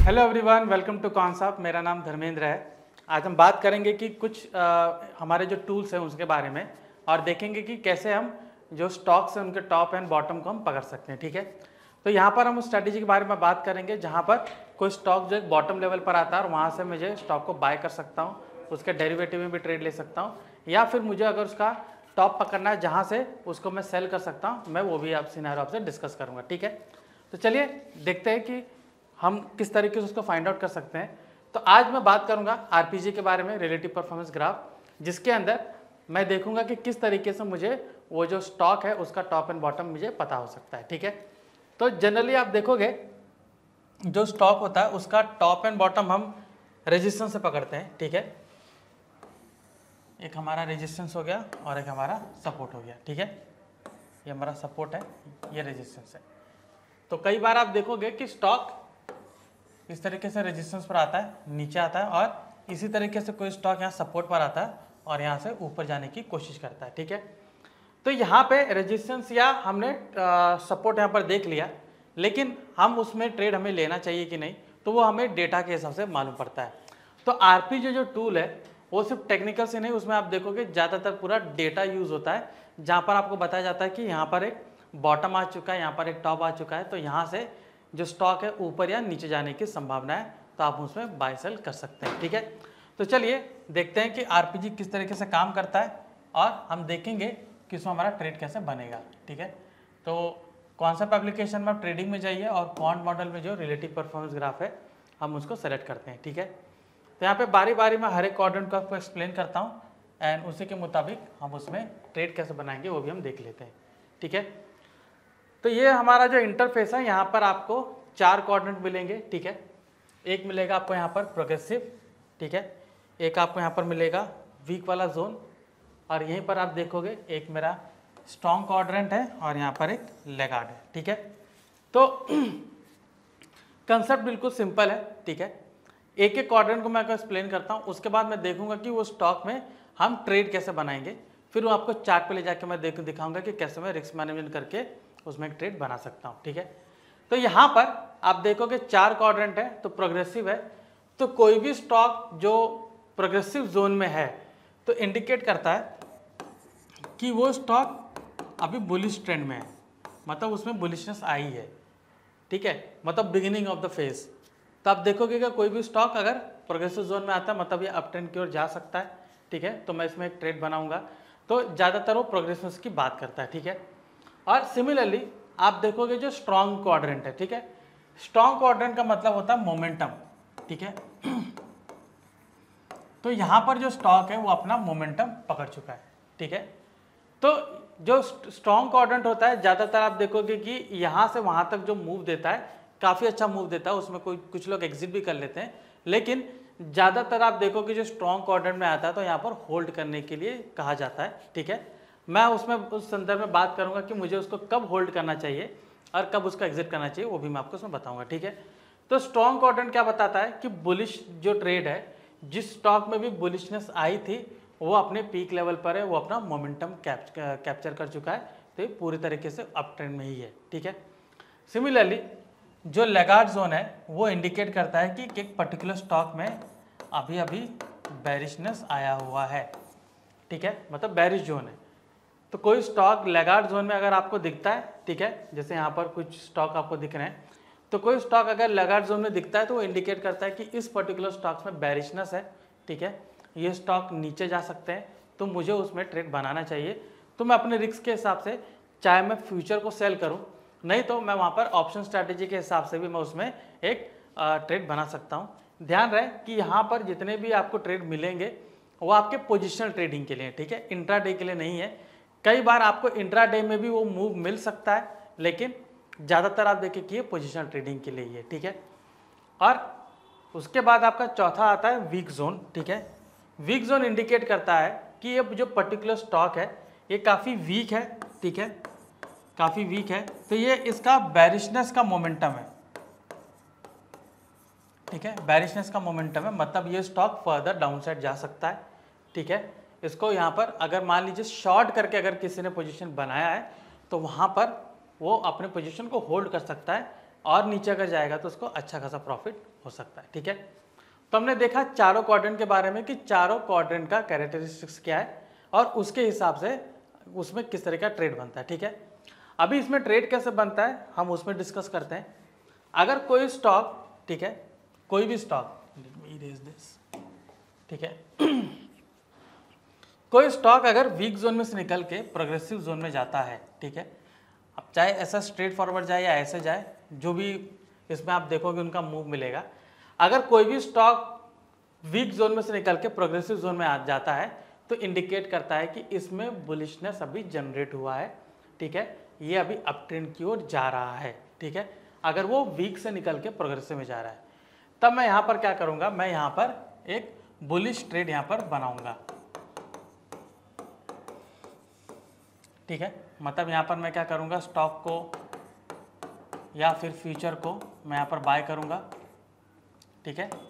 Hello everyone, welcome to Concept. मेरा नाम धर्मेंद्र है। आज हम बात करेंगे कि कुछ हमारे जो टूल्स हैं उसके बारे में, और देखेंगे कि कैसे हम जो स्टॉक्स हैं उनके टॉप एंड बॉटम को हम पकड़ सकते हैं। ठीक है, तो यहाँ पर हम उस स्ट्रैटेजी के बारे में बात करेंगे जहाँ पर कोई स्टॉक जो एक बॉटम लेवल पर आता है और वहाँ से मुझे स्टॉक को बाय कर सकता हूँ, उसके डेरिवेटिव में भी ट्रेड ले सकता हूँ, या फिर मुझे अगर उसका टॉप पकड़ना है जहाँ से उसको मैं सेल कर सकता हूँ, मैं वो भी आप सिनेरियो आपसे डिस्कस करूँगा। ठीक है, तो चलिए देखते हैं कि हम किस तरीके से उसको फाइंड आउट कर सकते हैं। तो आज मैं बात करूंगा आरपीजी के बारे में, रिलेटिव परफॉर्मेंस ग्राफ, जिसके अंदर मैं देखूंगा कि किस तरीके से मुझे वो जो स्टॉक है उसका टॉप एंड बॉटम मुझे पता हो सकता है। ठीक है, तो जनरली आप देखोगे जो स्टॉक होता है उसका टॉप एंड बॉटम हम रेजिस्टेंस से पकड़ते हैं। ठीक है, एक हमारा रेजिस्टेंस हो गया और एक हमारा सपोर्ट हो गया। ठीक है, ये हमारा सपोर्ट है, ये रेजिस्टेंस है। तो कई बार आप देखोगे कि स्टॉक इस तरीके से रेजिस्टेंस पर आता है, नीचे आता है, और इसी तरीके से कोई स्टॉक यहाँ सपोर्ट पर आता है और यहाँ से ऊपर जाने की कोशिश करता है। ठीक है, तो यहाँ पे रेजिस्टेंस या हमने सपोर्ट यहाँ पर देख लिया, लेकिन हम उसमें ट्रेड हमें लेना चाहिए कि नहीं, तो वो हमें डेटा के हिसाब से मालूम पड़ता है। तो आरपीजी जो टूल है वो सिर्फ टेक्निकल से नहीं, उसमें आप देखोगे ज़्यादातर पूरा डेटा यूज़ होता है, जहाँ पर आपको बताया जाता है कि यहाँ पर एक बॉटम आ चुका है, यहाँ पर एक टॉप आ चुका है, तो यहाँ से जो स्टॉक है ऊपर या नीचे जाने की संभावना है, तो आप उसमें बाय सेल कर सकते हैं। ठीक है, तो चलिए देखते हैं कि आरपीजी किस तरीके से काम करता है, और हम देखेंगे कि उसमें हमारा ट्रेड कैसे बनेगा। ठीक है, तो कॉन्सेप्ट एप्लीकेशन में आप ट्रेडिंग में जाइए और क्वांट मॉडल में जो रिलेटिव परफॉर्मेंस ग्राफ है हम उसको सेलेक्ट करते हैं। ठीक है, तो यहाँ पे बारी बारी में हर एक क्वाड्रेंट को आपको एक्सप्लेन करता हूँ, एंड उसी के मुताबिक हम उसमें ट्रेड कैसे बनाएंगे वो भी हम देख लेते हैं। ठीक है, तो ये हमारा जो इंटरफेस है, यहाँ पर आपको 4 क्वाड्रेंट मिलेंगे। ठीक है, एक मिलेगा आपको यहाँ पर प्रोग्रेसिव, ठीक है, एक आपको यहाँ पर मिलेगा वीक वाला जोन, और यहीं पर आप देखोगे एक मेरा स्ट्रॉन्ग क्वाड्रेंट है और यहाँ पर एक लैगार्ड है। ठीक है, तो कंसेप्ट बिल्कुल सिंपल है। ठीक है, एक एक क्वाड्रेंट को मैं आपको एक्सप्लेन करता हूँ, उसके बाद मैं देखूंगा कि वो स्टॉक में हम ट्रेड कैसे बनाएंगे, फिर वो आपको चार्ट पे ले जाके मैं दिखाऊंगा कि कैसे मैं रिस्क मैनेजमेंट करके उसमें एक ट्रेड बना सकता हूँ। ठीक है, तो यहाँ पर आप देखोगे 4 क्वाड्रेंट है, तो प्रोग्रेसिव है, तो कोई भी स्टॉक जो प्रोग्रेसिव जोन में है तो इंडिकेट करता है कि वो स्टॉक अभी बुलिश ट्रेंड में है, मतलब उसमें बुलिशनेस आई है। ठीक है, मतलब बिगिनिंग ऑफ द फेज। तो आप देखोगे कि कोई भी स्टॉक अगर प्रोग्रेसिव जोन में आता है मतलब ये अप ट्रेंड की ओर जा सकता है। ठीक है, तो मैं इसमें एक ट्रेड बनाऊंगा, तो ज़्यादातर वो प्रोग्रेसिव की बात करता है। ठीक है, और सिमिलरली आप देखोगे जो स्ट्रॉन्ग क्वाड्रेंट है, ठीक है, स्ट्रॉन्ग क्वाड्रेंट का मतलब होता है मोमेंटम। ठीक है, तो यहाँ पर जो स्टॉक है वो अपना मोमेंटम पकड़ चुका है। ठीक है, तो जो स्ट्रॉन्ग क्वाड्रेंट होता है ज़्यादातर आप देखोगे कि यहाँ से वहाँ तक जो मूव देता है काफ़ी अच्छा मूव देता है, उसमें कोई कुछ लोग एग्जिट भी कर लेते हैं, लेकिन ज़्यादातर आप देखोगे जो स्ट्रॉन्ग क्वाड्रेंट में आता है तो यहाँ पर होल्ड करने के लिए कहा जाता है। ठीक है, मैं उसमें उस संदर्भ में बात करूंगा कि मुझे उसको कब होल्ड करना चाहिए और कब उसका एग्जिट करना चाहिए, वो भी मैं आपको उसमें बताऊंगा। ठीक है, तो स्ट्रॉन्ग क्वाड्रेंट क्या बताता है कि बुलिश जो ट्रेड है, जिस स्टॉक में भी बुलिशनेस आई थी वो अपने पीक लेवल पर है, वो अपना मोमेंटम कैप्चर कर चुका है, तो ये पूरी तरीके से अप ट्रेंड में ही है। ठीक है, सिमिलरली जो लैगार्ड जोन है वो इंडिकेट करता है कि एक पर्टिकुलर स्टॉक में अभी अभी बेरिशनेस आया हुआ है। ठीक है, मतलब बेरिश जोन है। तो कोई स्टॉक लैगार्ड जोन में अगर आपको दिखता है, ठीक है, जैसे यहाँ पर कुछ स्टॉक आपको दिख रहे हैं, तो कोई स्टॉक अगर लैगार्ड जोन में दिखता है तो वो इंडिकेट करता है कि इस पर्टिकुलर स्टॉक्स में बेरिशनेस है। ठीक है, ये स्टॉक नीचे जा सकते हैं, तो मुझे उसमें ट्रेड बनाना चाहिए। तो मैं अपने रिस्क के हिसाब से, चाहे मैं फ्यूचर को सेल करूँ, नहीं तो मैं वहाँ पर ऑप्शन स्ट्रैटेजी के हिसाब से भी मैं उसमें एक ट्रेड बना सकता हूँ। ध्यान रहे कि यहाँ पर जितने भी आपको ट्रेड मिलेंगे वो आपके पोजिशनल ट्रेडिंग के लिए, ठीक है, इंट्राडे के लिए नहीं है। कई बार आपको इंट्राडे में भी वो मूव मिल सकता है, लेकिन ज़्यादातर आप देखिए कि ये पोजिशनल ट्रेडिंग के लिए ही है। ठीक है, और उसके बाद आपका चौथा आता है वीक जोन। ठीक है, वीक जोन इंडिकेट करता है कि ये जो पर्टिकुलर स्टॉक है ये काफ़ी वीक है। ठीक है, काफ़ी वीक है, तो ये इसका बेरिशनेस का मोमेंटम है। ठीक है, बेरिशनेस का मोमेंटम है, मतलब ये स्टॉक फर्दर डाउन साइड जा सकता है। ठीक है, इसको यहाँ पर अगर मान लीजिए शॉर्ट करके अगर किसी ने पोजीशन बनाया है तो वहाँ पर वो अपने पोजीशन को होल्ड कर सकता है और नीचे अगर जाएगा तो उसको अच्छा खासा प्रॉफिट हो सकता है। ठीक है, तो हमने देखा चारों क्वाड्रेंट के बारे में कि चारों क्वाड्रेंट का कैरेक्टरिस्टिक्स क्या है और उसके हिसाब से उसमें किस तरह का ट्रेड बनता है। ठीक है, अभी इसमें ट्रेड कैसे बनता है हम उसमें डिस्कस करते हैं। अगर कोई स्टॉक, ठीक है, कोई भी स्टॉक, ठीक है, कोई स्टॉक अगर वीक जोन में से निकल के प्रोग्रेसिव जोन में जाता है, ठीक है, अब चाहे ऐसा स्ट्रेट फॉरवर्ड जाए या ऐसे जाए, जो भी इसमें आप देखोगे उनका मूव मिलेगा। अगर कोई भी स्टॉक वीक जोन में से निकल के प्रोग्रेसिव जोन में आ जाता है तो इंडिकेट करता है कि इसमें बुलिशनेस अभी जनरेट हुआ है। ठीक है, ये अभी अप ट्रेंड की ओर जा रहा है। ठीक है, अगर वो वीक से निकल के प्रोग्रेसिव में जा रहा है तब मैं यहाँ पर क्या करूँगा, मैं यहाँ पर एक बुलिश ट्रेड यहाँ पर बनाऊँगा। ठीक है, मतलब यहाँ पर मैं क्या करूँगा, स्टॉक को या फिर फ्यूचर को मैं यहाँ पर बाय करूँगा। ठीक है,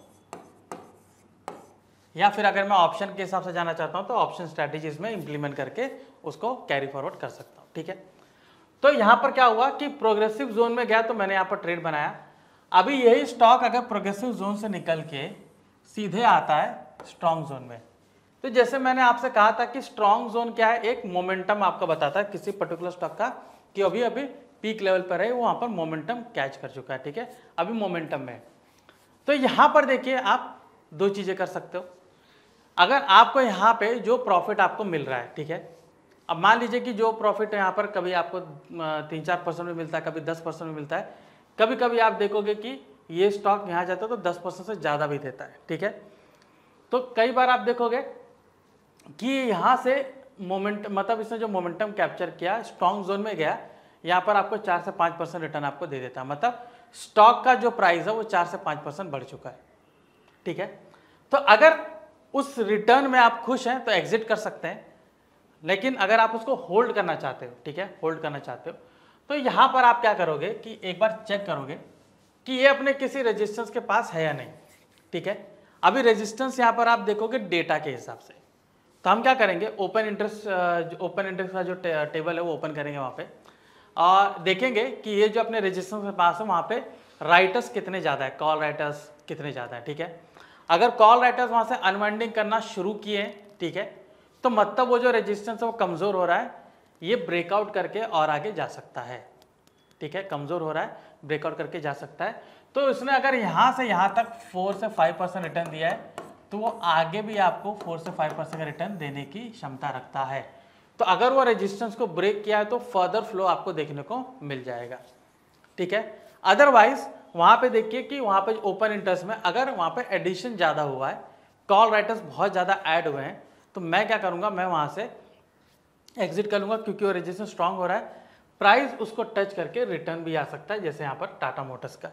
या फिर अगर मैं ऑप्शन के हिसाब से जाना चाहता हूँ तो ऑप्शन स्ट्रैटेजीज में इंप्लीमेंट करके उसको कैरी फॉरवर्ड कर सकता हूँ। ठीक है, तो यहाँ पर क्या हुआ कि प्रोग्रेसिव जोन में गया तो मैंने यहाँ पर ट्रेड बनाया। अभी यही स्टॉक अगर प्रोग्रेसिव जोन से निकल के सीधे आता है स्ट्रॉन्ग जोन में, तो जैसे मैंने आपसे कहा था कि स्ट्रॉन्ग जोन क्या है, एक मोमेंटम आपको बताता है किसी पर्टिकुलर स्टॉक का कि अभी अभी पीक लेवल पर है, वो वहाँ पर मोमेंटम कैच कर चुका है। ठीक है, अभी मोमेंटम में। तो यहाँ पर देखिए आप दो चीज़ें कर सकते हो। अगर आपको यहाँ पे जो प्रॉफिट आपको मिल रहा है, ठीक है, अब मान लीजिए कि जो प्रॉफिट यहाँ पर कभी आपको 3-4% में मिलता है, कभी 10% में मिलता है, कभी कभी आप देखोगे कि ये स्टॉक यहाँ जाता है तो 10% से ज़्यादा भी देता है। ठीक है, तो कई बार आप देखोगे कि यहाँ से मतलब इसने जो मोमेंटम कैप्चर किया स्ट्रॉन्ग जोन में गया, यहाँ पर आपको 4 से 5% रिटर्न आपको दे देता है। मतलब स्टॉक का जो प्राइस है वो 4 से 5% बढ़ चुका है। ठीक है, तो अगर उस रिटर्न में आप खुश हैं तो एग्जिट कर सकते हैं, लेकिन अगर आप उसको होल्ड करना चाहते हो, ठीक है, होल्ड करना चाहते हो, तो यहाँ पर आप क्या करोगे कि एक बार चेक करोगे कि ये अपने किसी रेजिस्टेंस के पास है या नहीं। ठीक है, अभी रेजिस्टेंस यहाँ पर आप देखोगे डेटा के हिसाब से, तो हम क्या करेंगे, ओपन इंटरेस्ट का जो टेबल है वो ओपन करेंगे वहाँ पे और देखेंगे कि ये जो अपने रेजिस्टेंस के पास है वहाँ पे राइटर्स कितने ज़्यादा है, कॉल राइटर्स कितने ज़्यादा है। ठीक है, अगर कॉल राइटर्स वहाँ से अनवाइंडिंग करना शुरू किए, ठीक है, तो मतलब वो जो रेजिस्टेंस है वो कमज़ोर हो रहा है, ये ब्रेकआउट करके और आगे जा सकता है। ठीक है, कमज़ोर हो रहा है, ब्रेकआउट करके जा सकता है। तो इसने अगर यहाँ से यहाँ तक 4 से 5% रिटर्न दिया है तो वो आगे भी आपको 4 से 5% का रिटर्न देने की क्षमता रखता है। तो अगर वो रेजिस्टेंस को ब्रेक किया है तो फर्दर फ्लो आपको देखने को मिल जाएगा। ठीक है, अदरवाइज वहाँ पे देखिए कि वहाँ पे ओपन इंटरेस्ट में अगर वहाँ पे एडिशन ज़्यादा हुआ है, कॉल राइटर्स बहुत ज़्यादा ऐड हुए हैं, तो मैं क्या करूँगा, मैं वहाँ से एग्जिट कर लूँगा क्योंकि वो रेजिस्टेंस स्ट्रांग हो रहा है, प्राइस उसको टच करके रिटर्न भी आ सकता है, जैसे यहाँ पर टाटा मोटर्स का।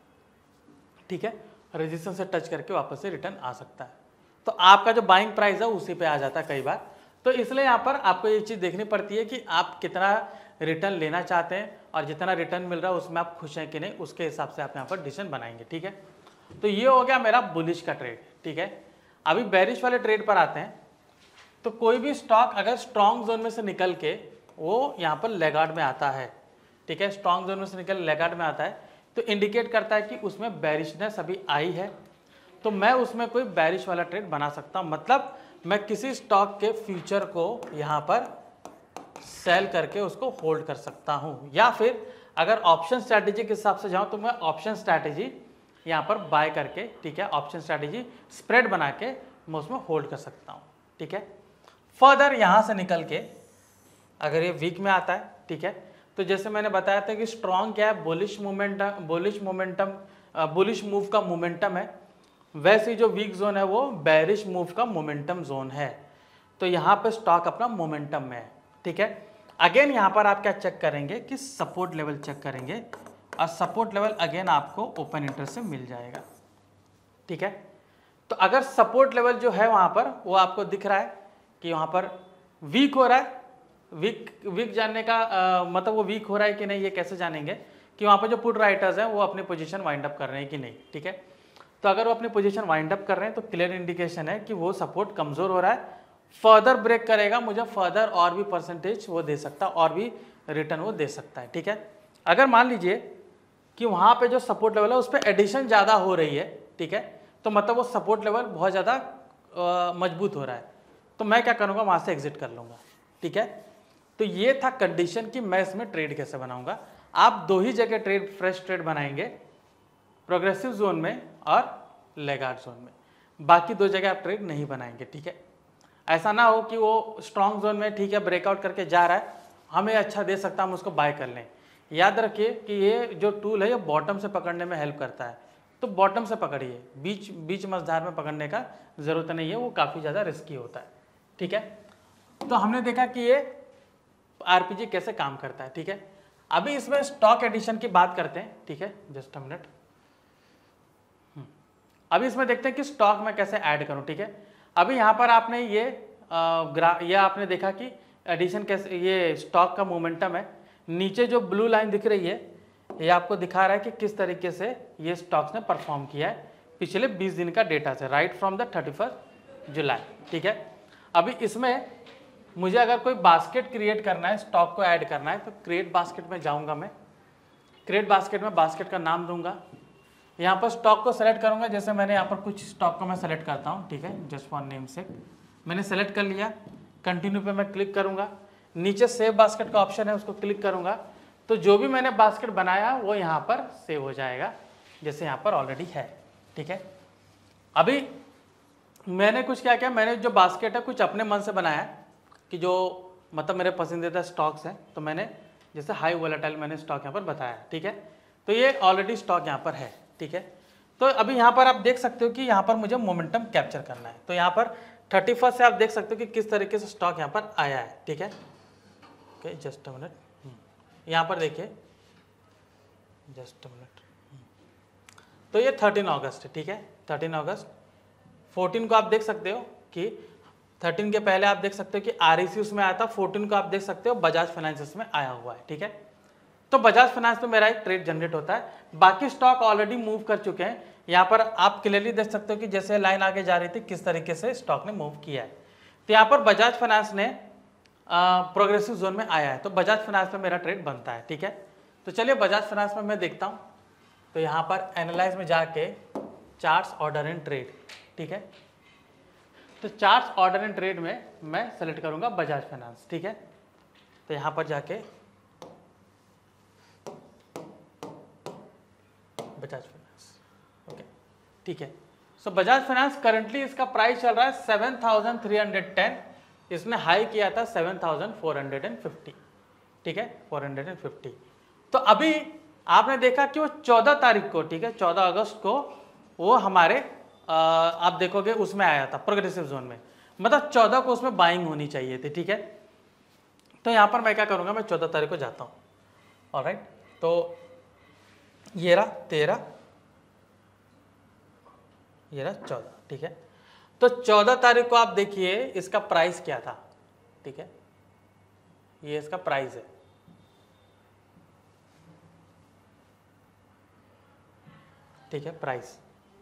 ठीक है, रेजिस्टेंस से टच करके वापस से रिटर्न आ सकता है, तो आपका जो बाइंग प्राइस है उसी पे आ जाता है कई बार। तो इसलिए यहाँ पर आपको ये चीज़ देखनी पड़ती है कि आप कितना रिटर्न लेना चाहते हैं और जितना रिटर्न मिल रहा है उसमें आप खुश हैं कि नहीं, उसके हिसाब से आप यहाँ पर डिसीजन बनाएंगे। ठीक है, तो ये हो गया मेरा बुलिश का ट्रेड। ठीक है, अभी बेरिश वाले ट्रेड पर आते हैं। तो कोई भी स्टॉक अगर स्ट्रॉन्ग जोन में से निकल के वो यहाँ पर लेगार्ड में आता है, ठीक है, स्ट्रॉन्ग जोन में से निकल लेगार्ड में आता है, तो इंडिकेट करता है कि उसमें बेरिशनेस अभी आई है, तो मैं उसमें कोई बेरिश वाला ट्रेड बना सकता हूँ। मतलब मैं किसी स्टॉक के फ्यूचर को यहाँ पर सेल करके उसको होल्ड कर सकता हूँ, या फिर अगर ऑप्शन स्ट्रैटेजी के हिसाब से जाऊँ तो मैं ऑप्शन स्ट्रैटेजी यहाँ पर बाय करके, ठीक है, ऑप्शन स्ट्रैटेजी स्प्रेड बना के मैं उसमें होल्ड कर सकता हूँ। ठीक है, फर्दर यहाँ से निकल के अगर ये वीक में आता है, ठीक है, तो जैसे मैंने बताया था कि स्ट्रॉन्ग क्या है, बुलिश मूव का मोमेंटम है, वैसे जो वीक जोन है वो बेरिश मूव का मोमेंटम जोन है। तो यहाँ पे स्टॉक अपना मोमेंटम में है। ठीक है, अगेन यहाँ पर आप क्या चेक करेंगे कि सपोर्ट लेवल चेक करेंगे, और सपोर्ट लेवल अगेन आपको ओपन इंटरेस्ट से मिल जाएगा। ठीक है, तो अगर सपोर्ट लेवल जो है वहाँ पर वो आपको दिख रहा है कि वहाँ पर वीक हो रहा है, वीक जानने का मतलब वो वीक हो रहा है कि नहीं, ये कैसे जानेंगे कि वहाँ पर जो पुट राइटर्स हैं वो अपनी पोजीशन वाइंड अप कर रहे हैं कि नहीं। ठीक है, तो अगर वो अपनी पोजीशन वाइंड अप कर रहे हैं तो क्लियर इंडिकेशन है कि वो सपोर्ट कमज़ोर हो रहा है, फर्दर ब्रेक करेगा, मुझे फर्दर और भी परसेंटेज वो दे सकता है, और भी रिटर्न वो दे सकता है। ठीक है, अगर मान लीजिए कि वहाँ पे जो सपोर्ट लेवल है उस पर एडिशन ज़्यादा हो रही है, ठीक है, तो मतलब वो सपोर्ट लेवल बहुत ज़्यादा मजबूत हो रहा है, तो मैं क्या करूँगा, वहाँ से एग्जिट कर लूँगा, ठीक है। तो ये था कंडीशन कि मैं इसमें ट्रेड कैसे बनाऊँगा। आप दो ही जगह ट्रेड, फ्रेश ट्रेड बनाएंगे, प्रोग्रेसिव जोन में और लेगार्ड जोन में, बाकी दो जगह आप ट्रेड नहीं बनाएंगे, ठीक है। ऐसा ना हो कि वो स्ट्रॉन्ग जोन में ठीक है ब्रेकआउट करके जा रहा है, हमें अच्छा दे सकता है, हम उसको बाय कर लें। याद रखिए कि ये जो टूल है ये बॉटम से पकड़ने में हेल्प करता है, तो बॉटम से पकड़िए, बीच मझधार में पकड़ने का ज़रूरत नहीं है, वो काफ़ी ज़्यादा रिस्की होता है, ठीक है। तो हमने देखा कि ये आरपीजी कैसे काम करता है, ठीक है। अभी इसमें स्टॉक एडिशन की बात करते हैं, ठीक है, जस्ट अ मिनट। अभी इसमें देखते हैं कि स्टॉक में कैसे ऐड करूं, ठीक है। अभी यहाँ पर आपने ये आपने देखा कि एडिशन कैसे, ये स्टॉक का मोमेंटम है, नीचे जो ब्लू लाइन दिख रही है ये आपको दिखा रहा है कि किस तरीके से ये स्टॉक्स ने परफॉर्म किया है पिछले 20 दिन का डेटा से, राइट फ्रॉम द 31 जुलाई, ठीक है। अभी इसमें मुझे अगर कोई बास्केट क्रिएट करना है, स्टॉक को ऐड करना है, तो क्रिएट बास्केट में जाऊंगा मैं, क्रिएट बास्केट में बास्केट का नाम दूंगा, यहाँ पर स्टॉक को सेलेक्ट करूंगा, जैसे मैंने यहाँ पर कुछ स्टॉक को मैं सेलेक्ट करता हूँ, ठीक है, जस्ट फॉर नेम सेक मैंने सेलेक्ट कर लिया, कंटिन्यू पे मैं क्लिक करूंगा, नीचे सेव बास्केट का ऑप्शन है उसको क्लिक करूंगा, तो जो भी मैंने बास्केट बनाया वो यहाँ पर सेव हो जाएगा, जैसे यहाँ पर ऑलरेडी है, ठीक है। अभी मैंने कुछ क्या किया, मैंने जो बास्केट है कुछ अपने मन से बनाया कि जो मतलब मेरे पसंदीदा स्टॉक्स हैं, तो मैंने जैसे हाई वोलेटाइल मैंने स्टॉक यहाँ पर बताया, ठीक है, तो ये ऑलरेडी स्टॉक यहाँ पर है, ठीक है। तो अभी यहाँ पर आप देख सकते हो कि यहाँ पर मुझे मोमेंटम कैप्चर करना है, तो यहाँ पर 31 से आप देख सकते हो कि किस तरीके से स्टॉक यहाँ पर आया है, ठीक है। ओके, जस्ट अ मिनट, यहाँ पर देखिए, जस्ट अ मिनट, तो ये 13 अगस्त है, ठीक है, 13 अगस्त। 14 को आप देख सकते हो कि 13 के पहले आप देख सकते हो कि REC उसमें आया था, 14 को आप देख सकते हो बजाज फाइनेंस में आया हुआ है, ठीक है। तो बजाज फाइनेंस में मेरा एक ट्रेड जनरेट होता है, बाकी स्टॉक ऑलरेडी मूव कर चुके हैं, यहाँ पर आप क्लियरली देख सकते हो कि जैसे लाइन आगे जा रही थी किस तरीके से स्टॉक ने मूव किया है। तो यहाँ पर बजाज फाइनेंस ने प्रोग्रेसिव जोन में आया है, तो बजाज फाइनेंस में मेरा ट्रेड बनता है, ठीक है। तो चलिए बजाज फाइनेंस में मैं देखता हूँ, तो यहाँ पर एनालाइज में जाके चार्ट्स, ऑर्डर एंड ट्रेड, ठीक है, तो चार्ट्स, ऑर्डर एंड ट्रेड में मैं सेलेक्ट करूँगा बजाज फाइनेंस, ठीक है। तो यहाँ पर जाके बजाज फाइनेंस, ओके, ठीक है। सो बजाज फाइनेंस करंटली इसका प्राइस चल रहा है 7310, इसने हाई किया था 7450, ठीक है, 450। तो अभी आपने देखा कि वो 14 तारीख को, ठीक है, 14 अगस्त को वो हमारे आप देखोगे उसमें आया था प्रोग्रेसिव जोन में, मतलब 14 को उसमें बाइंग होनी चाहिए थी, ठीक है। तो यहाँ पर मैं क्या करूँगा, मैं 14 तारीख को जाता हूँ, ऑलराइट। तो ये रहा 13, ये रहा 14, ठीक है। तो 14 तारीख को आप देखिए इसका प्राइस क्या था, ठीक है, ये इसका प्राइस है, ठीक है, प्राइस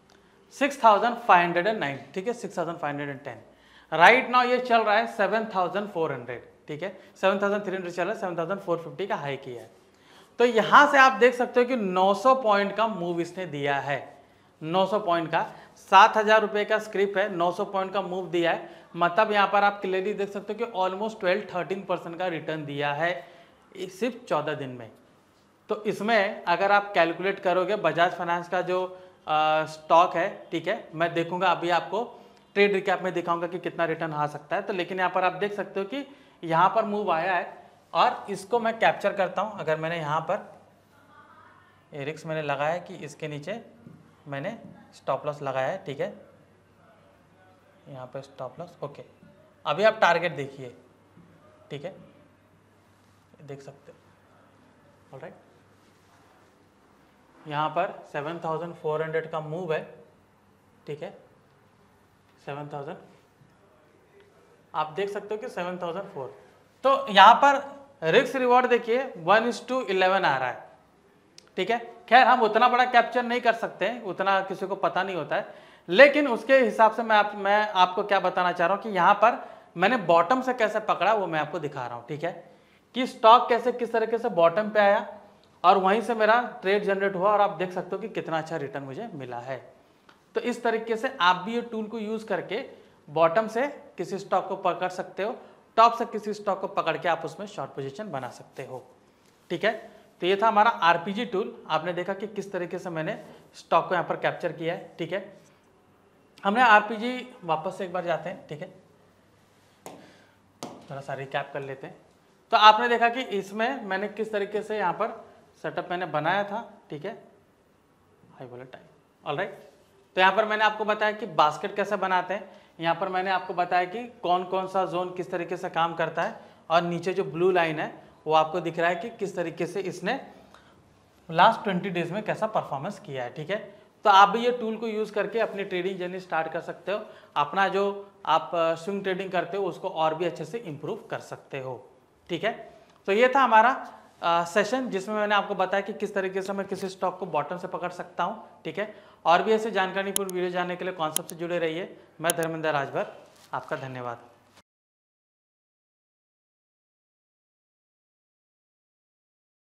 6509, ठीक है, 6510। राइट नाउ ये चल रहा है 7400, ठीक है, 7300 चल रहा है, 7450 का हाई किया है। तो यहां से आप देख सकते हो कि 900 पॉइंट का मूव इसने दिया है, 900 पॉइंट का, 7000 रुपए का स्क्रिप्ट है, 900 पॉइंट का मूव दिया है, मतलब यहां पर आप क्लियरली देख सकते हो कि ऑलमोस्ट 12-13% का रिटर्न दिया है सिर्फ 14 दिन में। तो इसमें अगर आप कैलकुलेट करोगे बजाज फाइनेंस का जो स्टॉक है, ठीक है, मैं देखूंगा अभी आपको ट्रेड रिकैप में दिखाऊंगा कि कितना रिटर्न आ सकता है, तो लेकिन यहाँ पर आप देख सकते हो कि यहाँ पर मूव आया है, और इसको मैं कैप्चर करता हूँ। अगर मैंने यहाँ पर रिस्क मैंने लगाया कि इसके नीचे मैंने स्टॉप लॉस लगाया है, ठीक है, यहाँ पर स्टॉप लॉस, ओके। अभी आप टारगेट देखिए, ठीक है, देख सकते हो, ऑलराइट। यहाँ पर 7400 का मूव है, ठीक है, 7000 आप देख सकते हो कि 7004। तो यहाँ पर रिस्क रिवॉर्ड देखिए 1:11 आ रहा है, ठीक है। खैर हम उतना बड़ा कैप्चर नहीं कर सकते हैं, उतना किसी को पता नहीं होता है, लेकिन उसके हिसाब से मैं आपको क्या बताना चाह रहा हूँ कि यहाँ पर मैंने बॉटम से कैसे पकड़ा वो मैं आपको दिखा रहा हूँ, ठीक है, कि स्टॉक कैसे किस तरीके से बॉटम पे आया और वहीं से मेरा ट्रेड जनरेट हुआ और आप देख सकते हो कि कितना अच्छा रिटर्न मुझे मिला है। तो इस तरीके से आप भी ये टूल को यूज़ करके बॉटम से किसी स्टॉक को पकड़ सकते हो, टॉप से किसी स्टॉक को पकड़ के आप उसमें शॉर्ट पोजीशन बना सकते हो। ठीक है, तो ये था हमारा आरपीजी टूल। आपने देखा कि किस तरीके से मैंने स्टॉक को यहाँ पर कैप्चर किया है। ठीक है, हमने आरपीजी वापस से एक बार जाते हैं। ठीक है, थोड़ा सा रिकैप कर लेते हैं। तो आपने देखा कि इसमें मैंने किस तरीके से यहाँ पर सेटअप मैंने बनाया था। ठीक है, हाई वोलेटाइल, ऑलराइट। तो यहाँ पर मैंने आपको बताया कि बास्केट कैसे बनाते हैं, यहाँ पर मैंने आपको बताया कि कौन कौन सा जोन किस तरीके से काम करता है, और नीचे जो ब्लू लाइन है वो आपको दिख रहा है कि किस तरीके से इसने लास्ट 20 डेज में कैसा परफॉर्मेंस किया है। ठीक है, तो आप भी ये टूल को यूज़ करके अपनी ट्रेडिंग जर्नी स्टार्ट कर सकते हो, अपना जो आप स्विंग ट्रेडिंग करते हो उसको और भी अच्छे से इम्प्रूव कर सकते हो। ठीक है, तो ये था हमारा सेशन जिसमें मैंने आपको बताया कि किस तरीके से मैं किसी स्टॉक को बॉटम से पकड़ सकता हूँ। ठीक है, और भी ऐसे जानकारीपूर्ण वीडियो जानने के लिए कॉन्सेप्ट से जुड़े रहिए। मैं धर्मेंद्र राजभर, आपका धन्यवाद।